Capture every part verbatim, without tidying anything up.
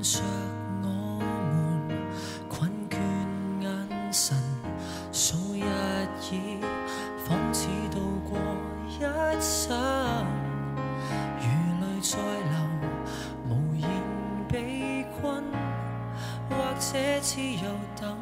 着我們困倦眼神，數日已仿似度過一生，如淚在流，無言被困，或者只有等，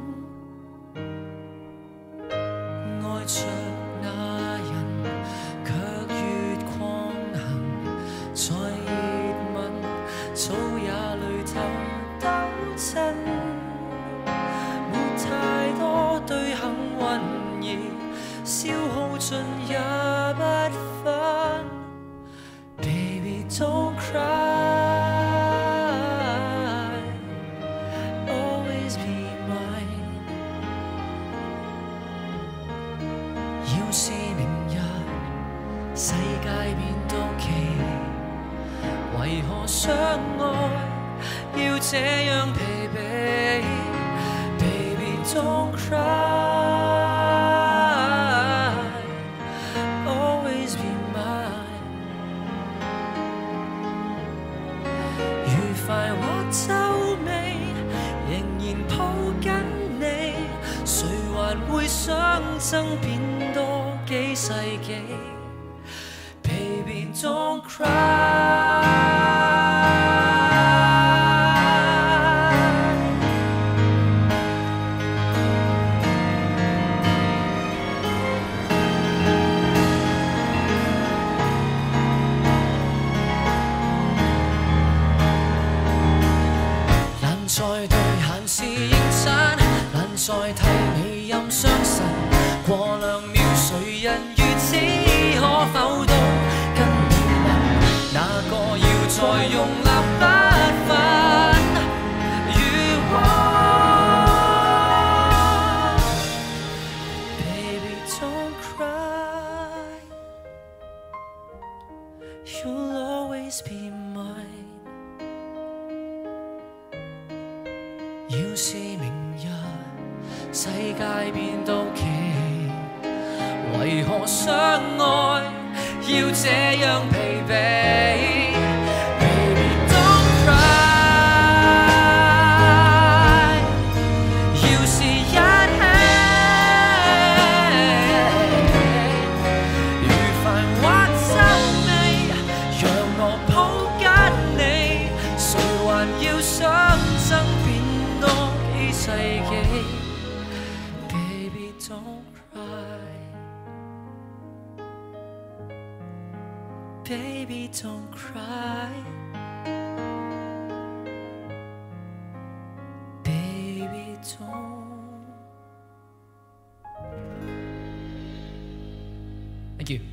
愛着那人卻越狂行，在熱吻早也淚透抖震，沒太多對幸運兒消耗盡也不分。Baby don't cry, always be mine。要是明日世界變到期，為何相愛要這樣疲憊 ？Baby don't cry, always be mine。愉快或皺眉，仍然抱緊你，誰還會想爭變多幾世紀 ？Baby don't cry。在對閒事認真，難再替你任傷神。過兩秒，誰人如此可否都跟你問？哪個要再用力不分？如果 Baby don't cry, you'll always be mine。要是明日世界變到期，為何相愛要這樣疲憊 ？Baby don't cry， 要是一起，愉快或皺眉，讓我抱緊你，誰還要想爭辯多幾世紀 ？Baby don't cry, baby don't cry, baby don't。Thank you.